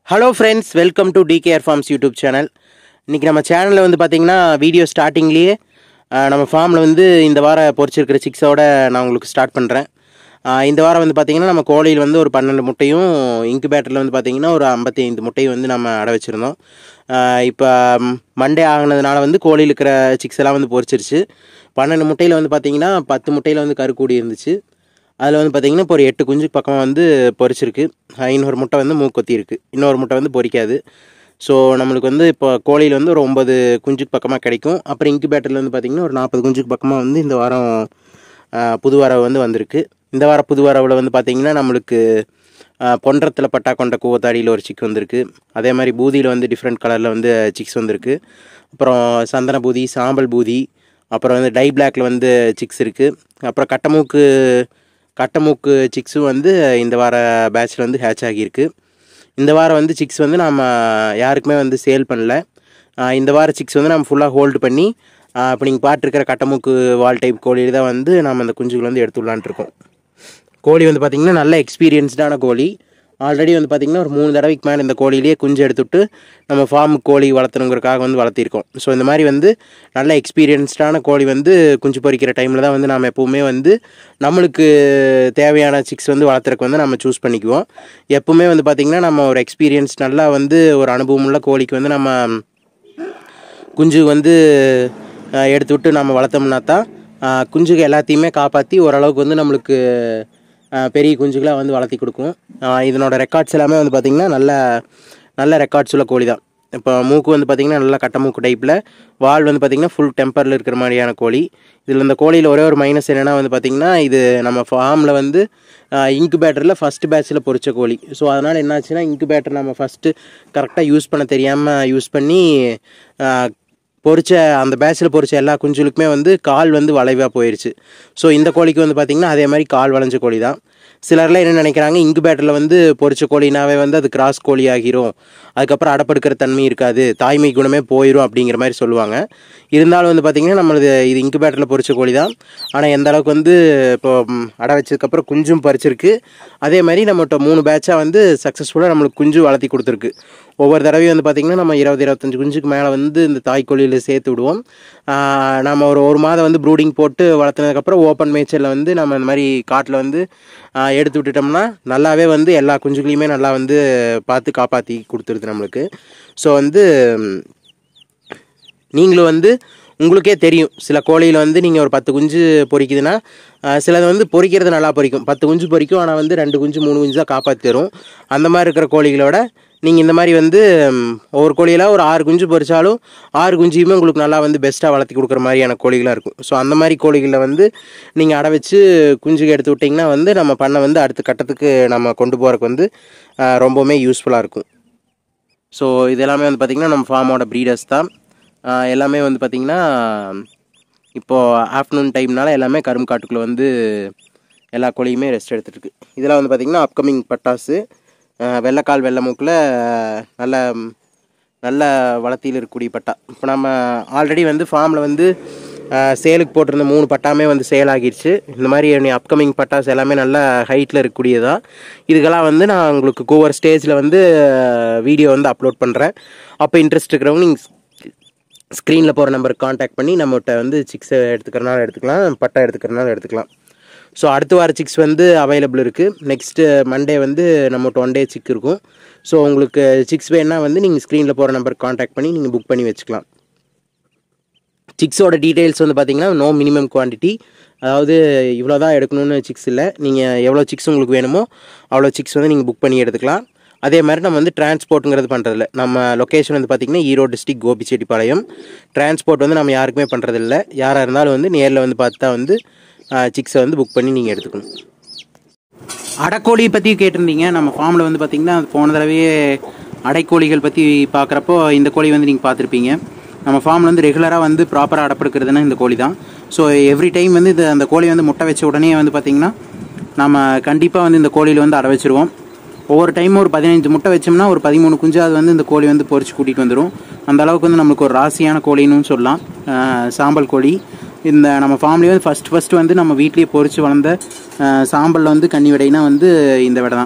Hello friends, welcome to DKR FARMS YouTube channel. இன்னைக்கு நம்ம சேனல்ல வந்து பாத்தீங்கன்னா வீடியோ ஸ்டார்டிங்லயே நம்ம ஃபார்ம்ல வந்து இந்த வார பொரிச்சிருக்கிற சிக்ஸோட நான் உங்களுக்கு ஸ்டார்ட் பண்றேன். இந்த வாரம் வந்து பாத்தீங்கன்னா நம்ம கோழியில் வந்து ஒரு 12 முட்டையும் இன்குபேட்டர்ல வந்து பாத்தீங்கன்னா ஒரு 55 முட்டையும் வந்து நம்ம அடை வச்சிருந்தோம். இப்போ மண்டே ஆகுனதுனால வந்து கோழியில் இருக்கிற சிக்ஸ் எல்லாம் வந்து பொரிச்சிருச்சு. 12 முட்டையில வந்து பாத்தீங்கன்னா 10 முட்டையில வந்து கருக்கூடி இருந்துச்சு. அதில் வந்து பார்த்திங்கன்னா இப்போ ஒரு 8 குஞ்சு பக்கம் வந்து பொரிச்சிருக்கு. இன்னொரு முட்டை வந்து மூக்கொத்தி இருக்குது, இன்னொரு முட்டை வந்து பொரிக்காது. ஸோ நம்மளுக்கு வந்து இப்போ கோழியில் வந்து ஒரு 9 குஞ்சுக்கு பக்கமாக கிடைக்கும். அப்புறம் இன்குபேட்டரில் வந்து பார்த்திங்கன்னா ஒரு 40 குஞ்சுக்கு பக்கமாக வந்து இந்த வாரம் புது வரவு வந்து வந்திருக்கு. இந்த வாரம் புது வரவில் வந்து பார்த்திங்கன்னா நம்மளுக்கு பொன்றத்தில் பட்டா கொண்ட கூவத்தாடியில் ஒரு சிக் வந்திருக்கு. அதே மாதிரி பூதியில் வந்து டிஃப்ரெண்ட் கலரில் வந்து சிக்ஸ் வந்திருக்கு. அப்புறம் சந்தன பூதி, சாம்பல் பூதி, அப்புறம் வந்து டை பிளாக்ல வந்து சிக்ஸ் இருக்குது. அப்புறம் கட்டமூக்கு சிக்ஸும் வந்து இந்த வார பேட்சில் வந்து ஹேட்ச் ஆகியிருக்கு. இந்த வாரம் வந்து சிக்ஸ் வந்து நம்ம யாருக்குமே வந்து சேல் பண்ணல. இந்த வார சிக்ஸ் வந்து நம்ம ஃபுல்லாக ஹோல்டு பண்ணி இப்போ நீங்கள் பார்த்துருக்கிற கட்டமூக்கு வால் டைப் கோழியில் தான் வந்து நம்ம அந்த குஞ்சுகள் வந்து எடுத்து விடலான்ட்ருக்கோம். கோழி வந்து பார்த்திங்கன்னா நல்ல எக்ஸ்பீரியன்ஸ்டான கோழி. ஆல்ரெடி வந்து பார்த்திங்கன்னா ஒரு 3 தடவைக்கு மேலே இந்த கோழியிலேயே குஞ்சு எடுத்துவிட்டு நம்ம ஃபார்ம் கோழி வளர்த்தணுங்கிறதுக்காக வந்து வளர்த்திருக்கோம். ஸோ இந்த மாதிரி வந்து நல்ல எக்ஸ்பீரியன்ஸ்டான கோழி வந்து குஞ்சு பொரிக்கிற டைமில் தான் வந்து நம்ம எப்போவுமே வந்து நம்மளுக்கு தேவையான சிக்ஸ் வந்து வளர்த்துறக்கு வந்து நம்ம சூஸ் பண்ணிக்குவோம். எப்போவுமே வந்து பார்த்திங்கன்னா நம்ம ஒரு எக்ஸ்பீரியன்ஸ் நல்லா வந்து ஒரு அனுபவமுள்ள கோழிக்கு வந்து நம்ம குஞ்சு வந்து எடுத்துவிட்டு நம்ம வளர்த்தோம்னா தான் குஞ்சுகள் எல்லாத்தையுமே காப்பாற்றி ஓரளவுக்கு வந்து நம்மளுக்கு பெரிய குஞ்சுகளாக வந்து வளர்த்தி கொடுக்கும். இதனோட ரெக்கார்ட்ஸ் எல்லாமே வந்து பார்த்திங்கன்னா நல்ல ரெக்கார்ட்ஸ் உள்ள கோழி தான். இப்போ மூக்கு வந்து பார்த்திங்கன்னா நல்லா கட்டமூக்கு டைப்பில், வால் வந்து பார்த்திங்கன்னா ஃபுல் டெம்பரில் இருக்கிற மாதிரியான கோழி. இதில் இந்த கோழியில் ஒரே ஒரு மைனஸ் என்னென்னா வந்து பார்த்திங்கன்னா இது நம்ம ஃபார்மில் வந்து இன்குபேட்டரில் ஃபஸ்ட்டு பேட்சில் பொரிச்ச கோழி. ஸோ அதனால் என்னாச்சுன்னா இன்குபேட்டர் நம்ம ஃபஸ்ட்டு கரெக்டாக யூஸ் பண்ண தெரியாமல் யூஸ் பண்ணி அந்த பேட்சில் பொரிச்ச எல்லா குஞ்சுகளுக்குமே வந்து கால் வந்து வளைவாக போயிடுச்சு. ஸோ இந்த கோழிக்கு வந்து பார்த்திங்கன்னா அதே மாதிரி கால் வளைஞ்ச கோழி தான். சிலர்லாம் என்ன நினைக்கிறாங்க, இன்குபேட்டரில் வந்து பொரிச்ச கோழினாவே வந்து அது கிராஸ் கோழி ஆகிரும், அதுக்கப்புறம் அடப்படுக்கிற தன்மை இருக்காது, தாய்மை குணமே போயிடும் அப்படிங்கிற மாதிரி சொல்லுவாங்க. இருந்தாலும் வந்து பார்த்திங்கன்னா நம்மளது இது இன்குபேட்டரில் பொரிச்ச கோழி தான். ஆனால் எந்த அளவுக்கு வந்து இப்போ அடை வச்சதுக்கப்புறம் குஞ்சும் பறிச்சிருக்கு. அதே மாதிரி நம்மகிட்ட 3 பேட்சாக வந்து சக்ஸஸ்ஃபுல்லாக நம்மளுக்கு குஞ்சு வளர்த்தி கொடுத்துருக்கு. ஒவ்வொரு தடவையும் வந்து பார்த்திங்கன்னா நம்ம 20-25 குஞ்சுக்கு மேலே வந்து இந்த தாய்க்கோழியில் சேர்த்து விடுவோம். நம்ம ஒரு மாதம் வந்து ப்ரூடிங் போட்டு வளர்த்துனதுக்கப்புறம் ஓப்பன் மேய்ச்சலில் வந்து நம்ம இந்த மாதிரி காட்டில் வந்து எடுத்து விட்டுட்டோம்னா நல்லாவே வந்து எல்லா குஞ்சுகளையுமே நல்லா வந்து பார்த்து காப்பாற்றி கொடுத்துருது நம்மளுக்கு. ஸோ வந்து நீங்களும் வந்து உங்களுக்கே தெரியும், சில கோழியில் வந்து நீங்கள் ஒரு 10 குஞ்சு பொரிக்குதுன்னா சிலது வந்து பொரிக்கிறது நல்லா பொரிக்கும், 10 குஞ்சு பொரிக்கும், ஆனால் வந்து 2 குஞ்சு 3 குஞ்சு தான் காப்பாற்றி தரும். அந்த மாதிரி இருக்கிற கோழிகளோட நீங்கள் இந்த மாதிரி வந்து ஒவ்வொரு கோழியில் ஒரு 6 குஞ்சு பொரிச்சாலும் 6 குஞ்சியுமே உங்களுக்கு நல்லா வந்து பெஸ்ட்டாக வளர்த்தி கொடுக்குற மாதிரியான கோழிகளாக இருக்கும். ஸோ அந்த மாதிரி கோழிகளில் வந்து நீங்கள் அடை வச்சு குஞ்சுக்கு எடுத்து விட்டிங்கன்னா வந்து நம்ம பண்ண வந்து அடுத்த கட்டத்துக்கு நம்ம கொண்டு போகிறதுக்கு வந்து ரொம்பவுமே யூஸ்ஃபுல்லாக இருக்கும். ஸோ இது எல்லாமே வந்து பார்த்திங்கன்னா நம்ம ஃபார்மோட ப்ரீடர்ஸ் தான். எல்லாமே வந்து பார்த்திங்கன்னா இப்போது ஆஃப்டர்நூன் டைம்னால எல்லாமே கரும்பு காட்டுக்குள்ளே வந்து எல்லா கோழியுமே ரெஸ்ட் எடுத்துகிட்டு இருக்குது. இதெல்லாம் வந்து பார்த்திங்கன்னா அப்கமிங் பட்டாசு, வெள்ளைக்கால் வெள்ளை மூக்கில் நல்ல வளர்த்தியில் இருக்கக்கூடிய பட்டா. இப்போ நம்ம ஆல்ரெடி வந்து ஃபார்மில் வந்து சேலுக்கு போட்டிருந்த 3 பட்டாமே வந்து சேல் ஆகிடுச்சு. இந்த மாதிரி அப்கமிங் பட்டாஸ் எல்லாமே நல்ல ஹைட்டில் இருக்கக்கூடியதான். இதுக்கெல்லாம் வந்து நான் உங்களுக்கு ஒவ்வொரு ஸ்டேஜில் வந்து வீடியோ வந்து அப்லோட் பண்ணுறேன். அப்போ இன்ட்ரெஸ்ட் இருக்கிறவங்க நீங்கள் ஸ்க்ரீனில் போகிற நம்பருக்கு காண்டாக்ட் பண்ணி நம்மகிட்ட வந்து சிக்ஸை எடுத்துக்கிறனால எடுத்துக்கலாம், பட்டா எடுத்துக்கிறனால எடுத்துக்கலாம். ஸோ அடுத்த வார சிக்ஸ் வந்து அவைலபிள் இருக்குது. நெக்ஸ்ட்டு மண்டே வந்து நம்மகிட்ட 1 டே சிக் இருக்கும். ஸோ உங்களுக்கு சிக்ஸ் வேணுன்னா வந்து நீங்கள் ஸ்க்ரீனில் போகிற நம்பருக்கு காண்டாக்ட் பண்ணி நீங்கள் புக் பண்ணி வச்சுக்கலாம். சிக்ஸோட டீட்டெயில்ஸ் வந்து பார்த்திங்கன்னா நோ மினிமம் குவான்டிட்டி, அதாவது இவ்வளோ தான் எடுக்கணும்னு சிக்ஸ் இல்லை. நீங்கள் எவ்வளோ சிக்ஸ் உங்களுக்கு வேணுமோ அவ்வளோ சிக்ஸ் வந்து நீங்கள் புக் பண்ணி எடுத்துக்கலாம். அதே மாதிரி நம்ம வந்து டிரான்ஸ்போர்ட்டுங்கிறது பண்ணுறதில்ல. நம்ம லொக்கேஷன் வந்து பார்த்திங்கன்னா ஈரோடு டிஸ்ட்ரிக்ட் கோபி செட்டிப்பாளையம். டிரான்ஸ்போர்ட் வந்து நம்ம யாருக்குமே பண்ணுறதில்ல. யாராக இருந்தாலும் வந்து நேரில் வந்து பார்த்தா வந்து சிக்ஸை வந்து புக் பண்ணி நீங்கள் எடுத்துக்கணும். அடைக்கோழியை பற்றி கேட்டிருந்தீங்க. நம்ம ஃபார்மில் வந்து பார்த்திங்கன்னா போன தடவையே அடைக்கோழிகள் பற்றி பார்க்குறப்போ இந்த கோழி வந்து நீங்கள் பார்த்துருப்பீங்க. நம்ம ஃபார்மில் வந்து ரெகுலராக வந்து ப்ராப்பராக அடைப்படுக்கிறதுனா இந்த கோழி தான். ஸோ எவ்ரி டைம் வந்து அந்த கோழி வந்து முட்டை வச்ச உடனே வந்து பார்த்திங்கன்னா நம்ம கண்டிப்பாக வந்து இந்த கோழியில் வந்து அடை வச்சுருவோம். ஒவ்வொரு டைமும் ஒரு 15 முட்டை வச்சோம்னா ஒரு 13 குஞ்சாவது வந்து இந்த கோழி வந்து பொரிச்சு கூட்டிகிட்டு வந்துடும். அந்த அளவுக்கு வந்து நம்மளுக்கு ஒரு ராசியான கோழின்னு சொல்லலாம். சாம்பல் கோழி இந்த நம்ம ஃபார்ம்லேயே வந்து ஃபஸ்ட்டு வந்து நம்ம வீட்லேயே பொரிச்சு வளர்ந்த சாம்பலில் வந்து கன்னி விடைனா வந்து இந்த விடை தான்.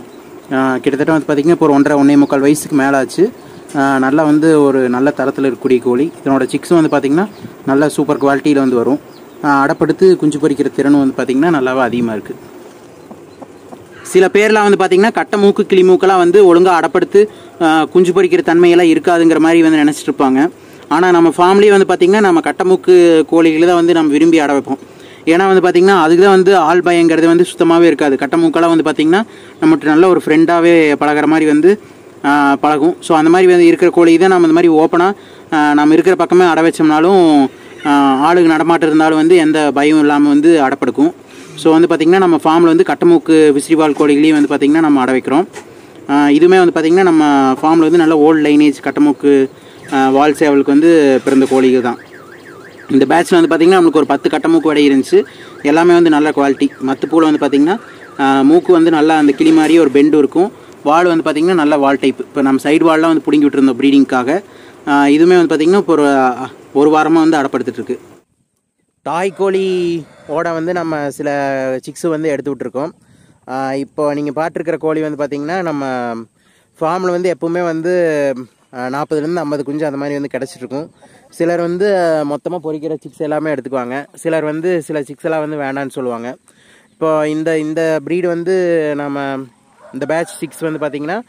கிட்டத்தட்ட வந்து பார்த்திங்கன்னா இப்போ ஒரு 1.5 வயசுக்கு மேலே ஆச்சு. நல்லா வந்து ஒரு நல்ல தரத்தில் இருக்கக்கூடிய கோழி. இதனோட சிக்ஸும் வந்து பார்த்திங்கன்னா நல்ல சூப்பர் குவாலிட்டியில் வந்து வரும். அடப்படுத்து குஞ்சு பொரிக்கிற திறனும் வந்து பார்த்திங்கன்னா நல்லாவே அதிகமாக இருக்குது. சில பேர்லாம் வந்து பார்த்திங்கன்னா கட்டை மூக்கு கிளி மூக்கெல்லாம் வந்து ஒழுங்காக அடப்படுத்து குஞ்சு பொரிக்கிற தன்மையெல்லாம் இருக்காதுங்கிற மாதிரி வந்து நினச்சிட்டு இருப்பாங்க. ஆனால் நம்ம ஃபேமிலி வந்து பார்த்திங்கன்னா நம்ம கட்டை மூக்கு கோழிகளை தான் வந்து நம்ம விரும்பி அட வைப்போம். ஏன்னா வந்து பார்த்திங்கன்னா அதுக்கு தான் வந்து ஆள் பயங்கிறது வந்து சுத்தமாகவே இருக்காது. கட்டை மூக்கெல்லாம் வந்து பார்த்திங்கன்னா நம்மகிட்ட நல்ல ஒரு ஃப்ரெண்டாகவே பழகிற மாதிரி வந்து பழகும். ஸோ அந்த மாதிரி வந்து இருக்கிற கோழி தான் நம்ம இந்த மாதிரி ஓப்பனாக நம்ம இருக்கிற பக்கமே அடை வச்சோம்னாலும் ஆளுக்கு நடமாட்டம் இருந்தாலும் வந்து எந்த பயம் இல்லாமல் வந்து அடப்படுக்கும். ஸோ வந்து பார்த்திங்கன்னா நம்ம ஃபார்மில் வந்து கட்டமூக்கு விசிறிவால் கோழிகளையும் வந்து பார்த்திங்கன்னா நம்ம அடை வைக்கிறோம். இதுவுமே வந்து பார்த்திங்கன்னா நம்ம ஃபார்மில் வந்து நல்ல ஓல்டு லைனேஜ் கட்டமூக்கு வால் சேவலுக்கு வந்து பிறந்த கோழிகள் தான். இந்த பேட்சில் வந்து பார்த்திங்கன்னா நம்மளுக்கு ஒரு 10 கட்டமூக்கு வடை இருந்துச்சு. எல்லாமே வந்து நல்ல குவாலிட்டி. மற்ற பூவில் வந்து பார்த்திங்கன்னா மூக்கு வந்து நல்லா அந்த கிளி மாதிரியே ஒரு பெண்டு இருக்கும். வால் வந்து பார்த்திங்கன்னா நல்ல வால் டைப். இப்போ நம்ம சைடு வால்லாம் வந்து பிடுங்கி விட்டுருந்தோம் ப்ரீடிங்காக. இதுவுமே வந்து பார்த்திங்கன்னா இப்போ ஒரு வாரமாக வந்து அடப்படுத்திட்டுருக்கு. தாய் கோழியோட வந்து நம்ம சில சிக்ஸு வந்து எடுத்து விட்ருக்கோம். இப்போ நீங்கள் பார்த்துருக்கிற கோழி வந்து பார்த்திங்கன்னா நம்ம ஃபார்மில் வந்து எப்போவுமே வந்து 40லேருந்து 50 குஞ்சு அந்த மாதிரி வந்து கிடச்சிட்ருக்கும். சிலர் வந்து மொத்தமாக பொரிக்கிற சிக்ஸ் எல்லாமே எடுத்துக்குவாங்க. சிலர் வந்து சில சிக்ஸ் எல்லாம் வந்து வேண்டான்னு சொல்லுவாங்க. இப்போ இந்த ப்ரீடு வந்து நம்ம இந்த பேட்ச் 6 வந்து பார்த்திங்கன்னா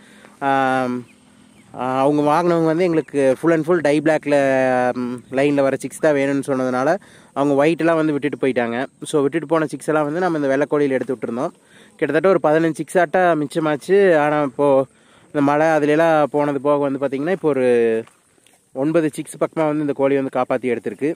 அவங்க வாங்கினவங்க வந்து எங்களுக்கு ஃபுல் அண்ட் ஃபுல் டை பிளாக்ல லைனில் வர சிக்ஸ் தான் வேணும்னு சொன்னதுனால அவங்க ஒயிட்டெலாம் வந்து விட்டுட்டு போயிட்டாங்க. ஸோ விட்டுட்டு போன சிக்ஸ் எல்லாம் வந்து நம்ம இந்த வெள்ளைக்கோழியில் எடுத்து விட்டுருந்தோம். கிட்டத்தட்ட ஒரு 15 சிக்ஸ் ஆட்டா மிச்சமாச்சு. ஆனால் இப்போது இந்த மழை அதுலலாம் போனது போக வந்து பார்த்திங்கன்னா இப்போ ஒரு 9 சிக்ஸ் பக்கமாக வந்து இந்த கோழி வந்து காப்பாற்றி எடுத்திருக்கு.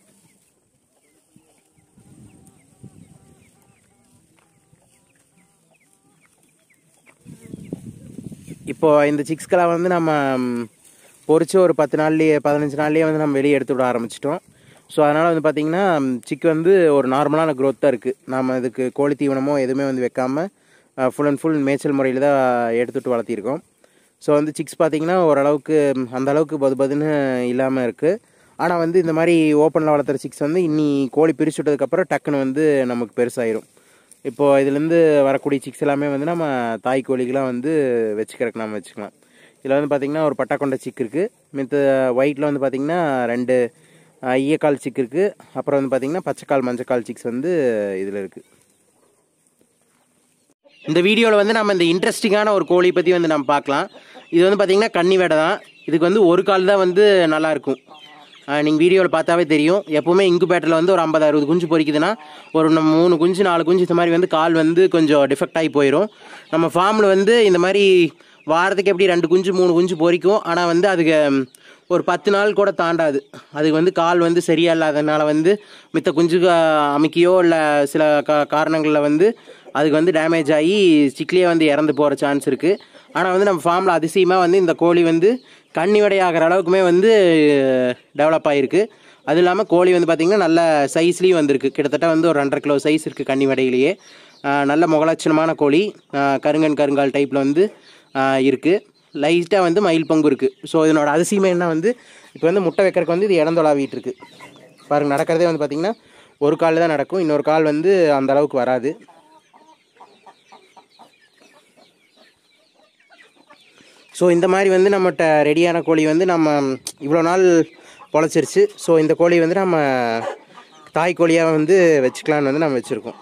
இப்போது இந்த சிக்ஸ்கெல்லாம் வந்து நம்ம பொறிச்சு ஒரு 10 நாள்லேயே 15 நாள்லேயே வந்து நம்ம வெளியே எடுத்து விட ஆரம்பிச்சிட்டோம். ஸோ அதனால் வந்து பார்த்திங்கன்னா சிக்கு வந்து ஒரு நார்மலான க்ரோத் தான் இருக்குது. நம்ம இதுக்கு கோழி தீவனமோ எதுவுமே வந்து வைக்காமல் ஃபுல் அண்ட் ஃபுல் மேய்ச்சல் முறையில் தான் எடுத்துகிட்டு வளர்த்திருக்கோம். ஸோ வந்து சிக்ஸ் பார்த்திங்கன்னா ஓரளவுக்கு அந்தளவுக்கு பதுன்னு இல்லாமல் இருக்குது. ஆனால் வந்து இந்த மாதிரி ஓப்பனில் வளர்த்துற சிக்ஸ் வந்து இன்னி கோழி பிரித்து விட்டதுக்கப்புறம் டக்குன்னு வந்து நமக்கு பெருசாயிரும். இப்போது இதுலேருந்து வரக்கூடிய சிக்ஸ் எல்லாமே வந்து நம்ம தாய் கோழிகளாக வந்து வச்சுக்கிறதுக்கு நம்ம வச்சுக்கலாம். இதில் வந்து பார்த்திங்கன்னா ஒரு பட்டாக்கொண்டை சிக் இருக்குது. மித்த ஒயிட்டில் வந்து பார்த்திங்கன்னா 2 ஈயக்கால் சிக் இருக்குது. அப்புறம் வந்து பார்த்திங்கன்னா பச்சைக்கால் மஞ்சக்கால் சிக்ஸ் வந்து இதில் இருக்குது. இந்த வீடியோவில் வந்து நம்ம இந்த இன்ட்ரெஸ்டிங்கான ஒரு கோழி பற்றி வந்து நம்ம பார்க்கலாம். இது வந்து பார்த்திங்கன்னா கன்னி வேடை தான். இதுக்கு வந்து ஒரு கால் தான் வந்து நல்லாயிருக்கும். நீங்கள் வீடியோவில் பார்த்தாவே தெரியும். எப்போவுமே இன்குபேட்டரில் வந்து ஒரு 50-60 குஞ்சு பொரிக்குதுன்னா ஒரு 3 குஞ்சு 4 குஞ்சு இந்த மாதிரி வந்து கால் வந்து கொஞ்சம் டிஃபெக்ட் ஆகி போயிடும். நம்ம ஃபார்மில் வந்து இந்த மாதிரி வாரத்துக்கு எப்படி 2 குஞ்சு 3 குஞ்சு பொரிக்கும். ஆனால் வந்து அதுக்கு ஒரு 10 நாள் கூட தாண்டாது. அதுக்கு வந்து கால் வந்து சரியா இல்லாததுனால வந்து மித்த குஞ்சு அமைக்கியோ இல்லை சில காரணங்களில் வந்து அதுக்கு வந்து டேமேஜ் ஆகி சிக்லேயே வந்து இறந்து போகிற சான்ஸ் இருக்குது. ஆனால் வந்து நம்ம ஃபார்மில் அதிசயமாக வந்து இந்த கோழி வந்து கன்னி வடையாகிற அளவுக்குமே வந்து டெவலப் ஆகிருக்கு. அது இல்லாமல் கோழி வந்து பார்த்திங்கன்னா நல்ல சைஸ்லேயும் வந்திருக்கு. கிட்டத்தட்ட வந்து ஒரு 2.5 கிலோ சைஸ் இருக்குது கன்னி வடையிலேயே. நல்ல முகலட்சணமான கோழி. கருங்கால் டைப்பில் வந்து இருக்குது. லைட்டாக வந்து மயில் பங்கு இருக்குது. ஸோ இதனோட அதிசயமே என்ன வந்து இப்போ வந்து முட்டை வைக்கிறதுக்கு வந்து இது இடந்தொலாவிட்டு இருக்குது. பாருங்கள், நடக்கிறதே வந்து பார்த்திங்கன்னா ஒரு காலில் தான் நடக்கும். இன்னொரு கால் வந்து அந்த அளவுக்கு வராது. ஸோ இந்த மாதிரி வந்து நம்மகிட்ட ரெடியான கோழி வந்து நம்ம இவ்வளோ நாள் பொழைச்சிருச்சு. ஸோ இந்த கோழி வந்து நம்ம தாய் கோழியாக வந்து வச்சுக்கலான்னு வந்து நம்ம வச்சுருக்கோம்.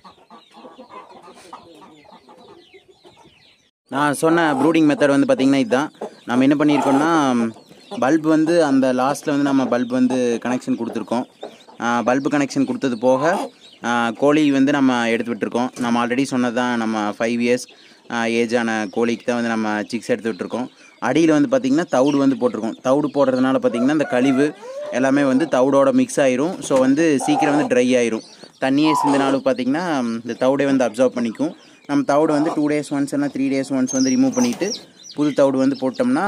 நான் சொன்ன ப்ரூடிங் மெத்தட் வந்து பார்த்திங்கன்னா இதுதான். நம்ம என்ன பண்ணியிருக்கோம்னா பல்பு வந்து அந்த லாஸ்ட்டில் வந்து நம்ம பல்பு வந்து கனெக்ஷன் கொடுத்துருக்கோம். பல்பு கனெக்ஷன் கொடுத்தது போக கோழி வந்து நம்ம எடுத்து விட்டுருக்கோம். நம்ம ஆல்ரெடி சொன்னது தான். நம்ம 5 இயர்ஸ் ஏஜான கோழிக்கு தான் வந்து நம்ம சிக்ஸ் எடுத்து விட்டுருக்கோம். அடியில் வந்து பார்த்திங்கன்னா தவிடு வந்து போட்டிருக்கோம். தவிடு போடுறதுனால பார்த்திங்கன்னா இந்த கழிவு எல்லாமே வந்து தவிடோட மிக்ஸ் ஆயிரும். ஸோ வந்து சீக்கிரம் வந்து ட்ரை ஆயிரும். தண்ணியே சிந்தினாலும் பார்த்திங்கன்னா இந்த தவிடை வந்து அப்சர்வ் பண்ணிக்கும். நம்ம தவிடு வந்து 2 days ஒன்ஸ் இல்லைனா 3 days ஒன்ஸ் வந்து ரிமூவ் பண்ணிவிட்டு புது தவிடு வந்து போட்டோம்னா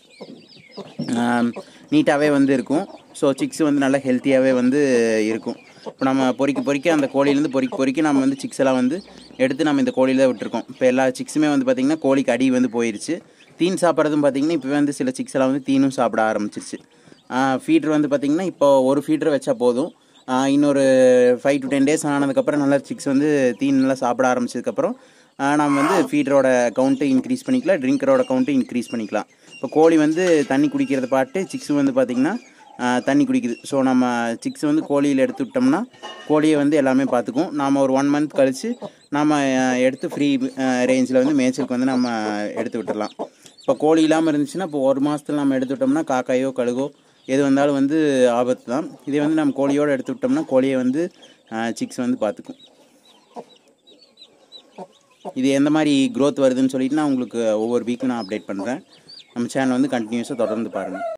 நீட்டாகவே வந்து இருக்கும். ஸோ சிக்ஸ் வந்து நல்லா ஹெல்த்தியாகவே வந்து இருக்கும். இப்போ நம்ம பொறிக்க அந்த கோழியிலேருந்து பொறிக்க நம்ம வந்து சிக்ஸ் எல்லாம் வந்து எடுத்து நம்ம இந்த கோழியில் தான் விட்டுருக்கோம். இப்போ எல்லா சிக்ஸுமே வந்து பார்த்திங்கன்னா கோழிக்கு அடி வந்து போயிடுச்சு. தீன் சாப்பிட்றதும் பார்த்திங்கன்னா இப்போ வந்து சில சிக்ஸ் எல்லாம் வந்து தீனும் சாப்பிட ஆரம்பிச்சிருச்சு. ஃபீட்ரு வந்து பார்த்திங்கன்னா இப்போ ஒரு ஃபீட்ரு வச்சா போதும். இன்னொரு 5 to 10 days ஆனதுக்கப்புறம் நல்லா சிக்ஸ் வந்து தீன் நல்லா சாப்பிட ஆரம்பிச்சதுக்கப்புறம் நம்ம வந்து ஃபீடரோட கவுண்ட்டு இன்க்ரீஸ் பண்ணிக்கலாம், ட்ரிங்கரோட கவுண்ட்டு இன்க்ரீஸ் பண்ணிக்கலாம். இப்போ கோழி வந்து தண்ணி குடிக்கிறத பாட்டு சிக்ஸ் வந்து பார்த்திங்கன்னா தண்ணி குடிக்குது. ஸோ நம்ம சிக்ஸ் வந்து கோழியில் எடுத்து விட்டோம்னா கோழியை வந்து எல்லாமே பார்த்துக்கும். நாம் ஒரு 1 மந்த் கழித்து நம்ம எடுத்து ஃப்ரீ ரேஞ்சில் வந்து மேய்ச்சலுக்கு வந்து நம்ம எடுத்து விட்டுடலாம். இப்போ கோழி இல்லாமல் இருந்துச்சுன்னா இப்போ 1 மாதத்தில் நம்ம எடுத்து விட்டோம்னா காக்காயோ கழுகோ எது வந்தாலும் வந்து ஆபத்து தான். இதே வந்து நம்ம கோழியோடு எடுத்து விட்டோம்னா கோழியை வந்து சிக்ஸ் வந்து பார்த்துக்கும். இது எந்த மாதிரி க்ரோத் வருதுன்னு சொல்லிட்டு நான் உங்களுக்கு ஒவ்வொரு வீக்கும் நான் அப்டேட் பண்ணுறேன். நம்ம சேனல் வந்து கண்டினியூஸாக தொடர்ந்து பாருங்கள்.